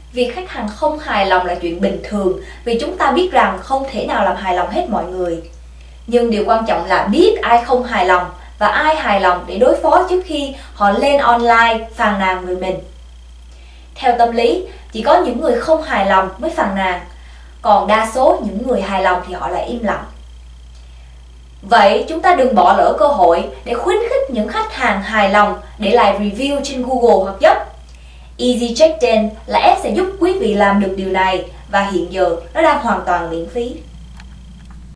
Việc khách hàng không hài lòng là chuyện bình thường vì chúng ta biết rằng không thể nào làm hài lòng hết mọi người. Nhưng điều quan trọng là biết ai không hài lòng và ai hài lòng để đối phó trước khi họ lên online phàn nàn người mình. Theo tâm lý, chỉ có những người không hài lòng mới phàn nàn, còn đa số những người hài lòng thì họ lại im lặng. Vậy chúng ta đừng bỏ lỡ cơ hội để khuyến khích những khách hàng hài lòng để lại review trên Google hoặc Yelp. Easy Check-in là app sẽ giúp quý vị làm được điều này và hiện giờ nó đang hoàn toàn miễn phí.